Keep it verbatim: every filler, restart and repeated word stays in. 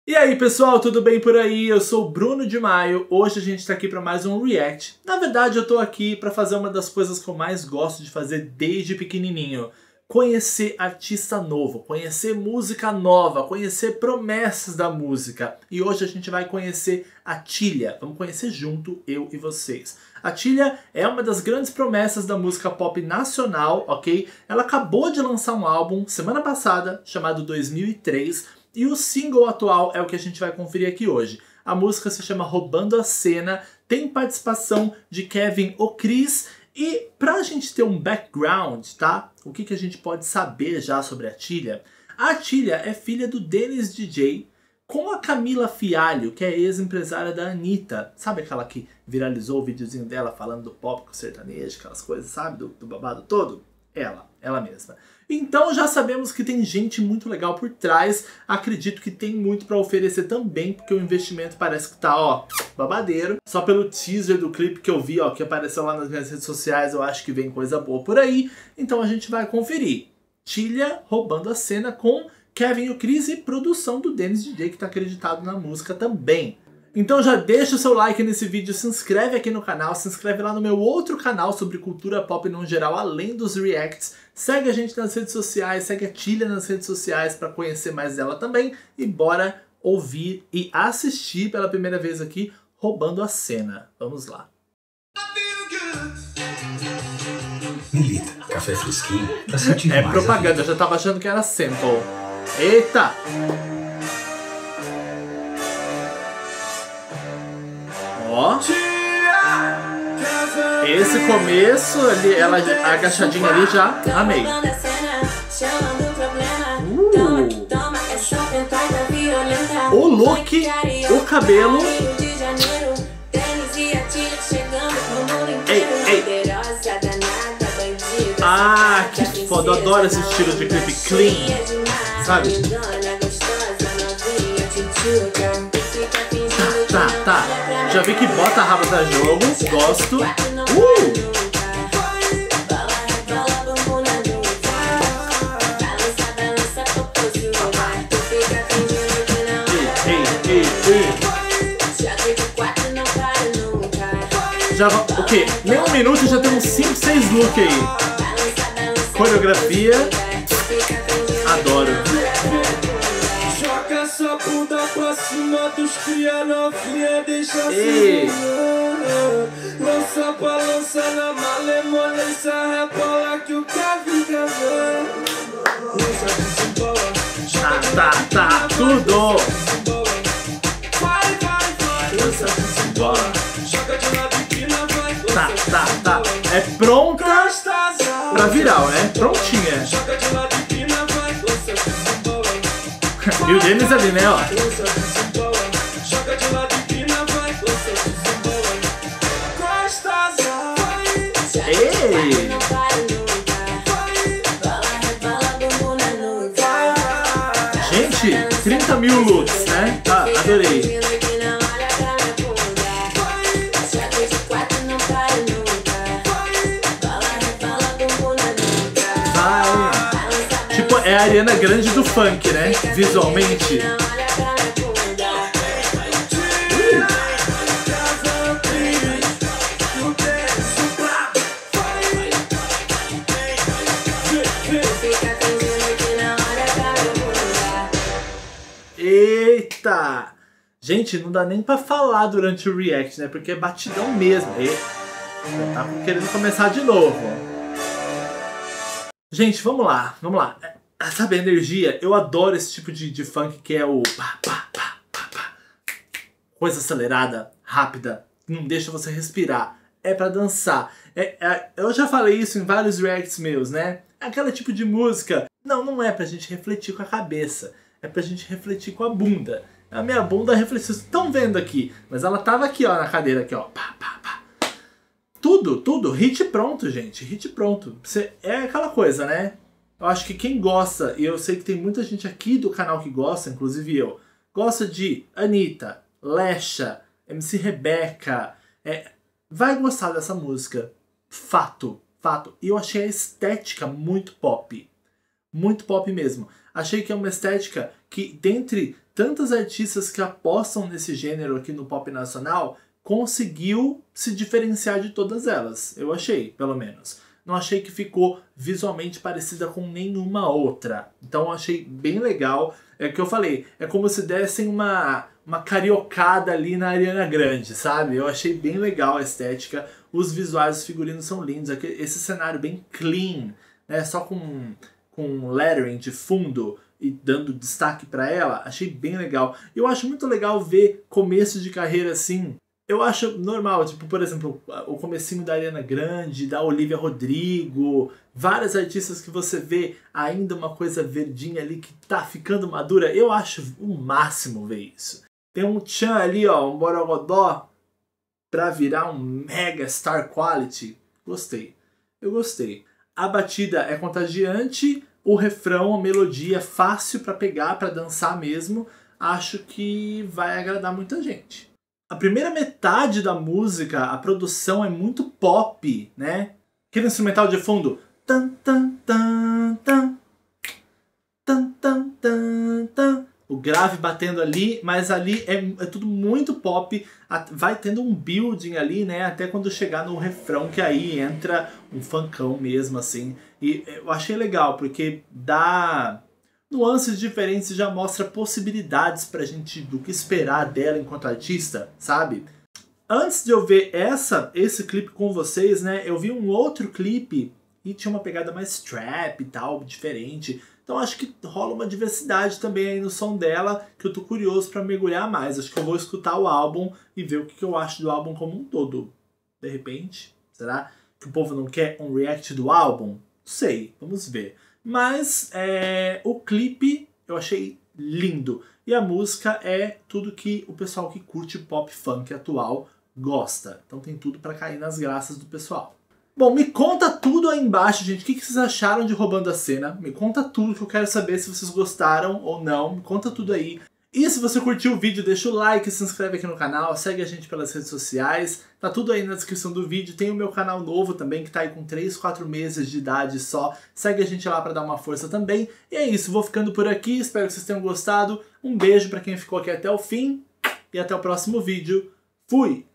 E aí pessoal, tudo bem por aí? Eu sou o Bruno de Maio, hoje a gente tá aqui para mais um react. Na verdade eu tô aqui para fazer uma das coisas que eu mais gosto de fazer desde pequenininho. Conhecer artista novo, conhecer música nova, conhecer promessas da música. E hoje a gente vai conhecer a Tilia, vamos conhecer junto, eu e vocês. A Tilia é uma das grandes promessas da música pop nacional, ok? Ela acabou de lançar um álbum semana passada, chamado dois mil e três, e o single atual é o que a gente vai conferir aqui hoje. A música se chama Roubando a Cena, tem participação de Kevin O'Chris. E pra gente ter um background, tá? O que, que a gente pode saber já sobre a Tilia? A Tilia é filha do Dennis D J com a Camila Fialho, que é ex-empresária da Anitta. Sabe aquela que viralizou o videozinho dela falando do pop com sertanejo, aquelas coisas, sabe? Do, do babado todo? Ela, ela mesma. Então já sabemos que tem gente muito legal por trás. Acredito que tem muito pra oferecer também, porque o investimento parece que tá, ó, babadeiro. Só pelo teaser do clipe que eu vi, ó, que apareceu lá nas minhas redes sociais, eu acho que vem coisa boa por aí. Então a gente vai conferir. Tilia roubando a cena com Kevin O'Chris e produção do Dennis D J, que tá acreditado na música também. Então já deixa o seu like nesse vídeo, se inscreve aqui no canal, se inscreve lá no meu outro canal sobre cultura pop no geral, além dos reacts. Segue a gente nas redes sociais, segue a Tilia nas redes sociais para conhecer mais dela também. E bora ouvir e assistir pela primeira vez aqui, Roubando a Cena. Vamos lá. Milita, café fresquinho, tá sentindo É mais propaganda, eu já tava achando que era sample. Eita! Ó, esse começo ali, ela agachadinha ali já, amei. Uh. O look, o cabelo. Ei, ei. Ah, que foda, eu adoro esse estilo de clipe clean, sabe? Tá, tá, tá. Já vi que bota a raba pra jogo, gosto. Uh! Ei, ei, ei, ei. Já, o quê? Nem um minuto já temos cinco, seis looks aí. Coreografia. Adoro. Essa bunda pra cima dos cria novinha, deixa Ei. assim. Lança balança na malemolência, rebola que o Kevin quer ver. Lança desembola, Tá, tá, tá, tudo. vai, vai, vai. Lança desembola, joga de lado e pina, vai. Tá, tá, tá. É pronta pra viral, né? Prontinha. Joga de lado e pina, vai. Lança desembola. E o Dennis ali, né, ó. Joga de lado e pina, vai. Ei! Gente, trinta mil looks, né? Ah, adorei. Vai. Tipo, é a Ariana Grande do funk, né? Visualmente. Eita! Gente, não dá nem pra falar durante o react, né? Porque é batidão mesmo. E... já tá querendo começar de novo. Gente, vamos lá, vamos lá. Sabe a energia? Eu adoro esse tipo de, de funk que é o pá, pá, pá, pá, pá. Coisa acelerada, rápida, não deixa você respirar. É pra dançar. É, é, eu já falei isso em vários reacts meus, né? É aquele tipo de música. Não, não é pra gente refletir com a cabeça. É pra gente refletir com a bunda. A minha bunda refletiu. Vocês estão vendo aqui. Mas ela tava aqui, ó, na cadeira, aqui, ó. Pá, pá, pá. Tudo, tudo. Hit pronto, gente. Hit pronto. Você, é aquela coisa, né? Eu acho que quem gosta, e eu sei que tem muita gente aqui do canal que gosta, inclusive eu, gosta de Anitta, Lesha, M C Rebeca, é, vai gostar dessa música. Fato, fato. E eu achei a estética muito pop. Muito pop mesmo. Achei que é uma estética que, dentre tantas artistas que apostam nesse gênero aqui no pop nacional, conseguiu se diferenciar de todas elas. Eu achei, pelo menos. Não achei que ficou visualmente parecida com nenhuma outra. Então eu achei bem legal. É o que eu falei, é como se dessem uma, uma cariocada ali na Ariana Grande, sabe? Eu achei bem legal a estética. Os visuais, os figurinos são lindos. Esse cenário bem clean, né? Só com, com lettering de fundo e dando destaque para ela. Achei bem legal. Eu acho muito legal ver começo de carreira assim. Eu acho normal, tipo, por exemplo, o comecinho da Ariana Grande, da Olivia Rodrigo, várias artistas que você vê ainda uma coisa verdinha ali que tá ficando madura. Eu acho o máximo ver isso. Tem um tchan ali, ó, um borogodó pra virar um mega star quality. Gostei. Eu gostei. A batida é contagiante, o refrão, a melodia é fácil pra pegar, pra dançar mesmo. Acho que vai agradar muita gente. A primeira metade da música, a produção é muito pop, né? Aquele instrumental de fundo. Tan, tan, tan, tan, tan, tan, tan, tan. O grave batendo ali, mas ali é, é tudo muito pop. Vai tendo um building ali, né? Até quando chegar no refrão, que aí entra um funkão mesmo, assim. E eu achei legal, porque dá nuances diferentes e já mostra possibilidades pra gente do que esperar dela enquanto artista, sabe? Antes de eu ver essa, esse clipe com vocês, né, eu vi um outro clipe e tinha uma pegada mais trap e tal, diferente. Então acho que rola uma diversidade também aí no som dela, que eu tô curioso pra mergulhar mais. Acho que eu vou escutar o álbum e ver o que eu acho do álbum como um todo. De repente, será que o povo não quer um react do álbum? Não sei, vamos ver. Mas é, o clipe eu achei lindo. E a música é tudo que o pessoal que curte pop funk atual gosta. Então tem tudo pra cair nas graças do pessoal. Bom, me conta tudo aí embaixo, gente. O que vocês acharam de Roubando a Cena? Me conta tudo, que eu quero saber se vocês gostaram ou não. Me conta tudo aí. E se você curtiu o vídeo, deixa o like, se inscreve aqui no canal, segue a gente pelas redes sociais. Tá tudo aí na descrição do vídeo. Tem o meu canal novo também, que tá aí com três, quatro meses de idade só. Segue a gente lá pra dar uma força também. E é isso, vou ficando por aqui. Espero que vocês tenham gostado. Um beijo pra quem ficou aqui até o fim. E até o próximo vídeo. Fui!